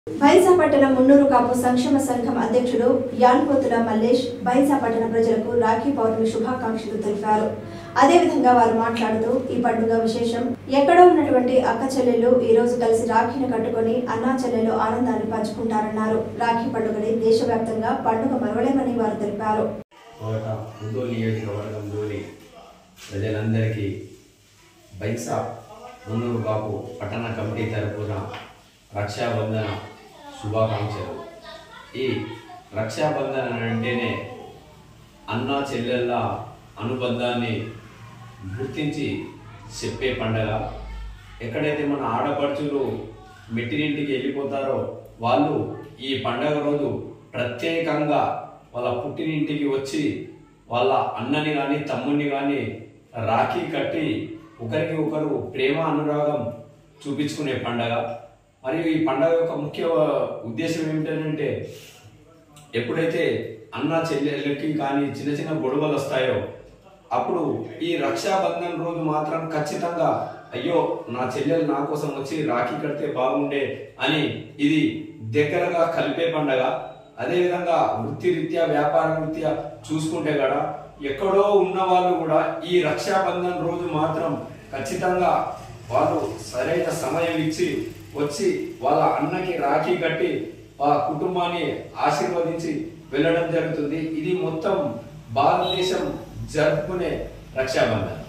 బైంసాపట్టణ మున్నూరు కాపు సంక్షేమ సంఘం అధ్యక్షుడు యాన్పోతుల మల్లేష్ బైంసాపట్టణ ప్రజలకు రాఖీ పౌర్ణమి శుభాకాంక్షలు తెలిపారు. అదేవిధంగా వారు మాట్లాడుతూ ఈ పండుగ విశేషం ఎక్కడో ఉన్నటువంటి అక్క చెల్లెలు ఈ రోజు కలిసి రాఖీని కట్టుకొని అన్నా చెల్లెలు ఆనందాన్ని పంచుకుంటారన్నారు. రాఖీ పండుగని దేశవ్యాప్తంగా పండుగ మరవలేమని వారు తెలిపారు. ప్రజలందరికీ బైంసా మున్నూరు కాపు పట్టణ కమిటీ తరపున రక్షాబంధన శుభాకాంక్షలు. ఈ రక్షాబంధన అంటేనే అన్నా చెల్లెళ్ళ అనుబంధాన్ని గుర్తించి చెప్పే పండగ. ఎక్కడైతే మన ఆడపడుచులు మెట్టినింటికి వెళ్ళిపోతారో వాళ్ళు ఈ పండగ రోజు ప్రత్యేకంగా వాళ్ళ పుట్టినింటికి వచ్చి వాళ్ళ అన్నని కానీ తమ్ముడిని కానీ రాఖీ కట్టి ఒకరికి ఒకరు ప్రేమ అనురాగం చూపించుకునే పండగ. మరియు ఈ పండగ యొక్క ముఖ్య ఉద్దేశం ఏమిటంటే ఎప్పుడైతే అన్న చెల్లెళ్ళకి కానీ చిన్న చిన్న గొడవలు వస్తాయో అప్పుడు ఈ రక్షాబంధన్ రోజు మాత్రం ఖచ్చితంగా అయ్యో నా చెల్లెలు నా కోసం వచ్చి రాఖీ కడితే బాగుండే అని ఇది దగ్గరగా కలిపే పండగ. అదేవిధంగా వృత్తిరీత్యా వ్యాపార రీత్యా చూసుకుంటే కూడా ఎక్కడో ఉన్న వాళ్ళు కూడా ఈ రక్షాబంధన్ రోజు మాత్రం ఖచ్చితంగా వాళ్ళు సరైన సమయం ఇచ్చి వచ్చి వాళ్ళ అన్నకి రాఖీ కట్టి వాళ్ళ కుటుంబాన్ని ఆశీర్వదించి వెళ్ళడం జరుగుతుంది. ఇది మొత్తం భారతదేశం జరుపుకునే రక్షాబంధన్.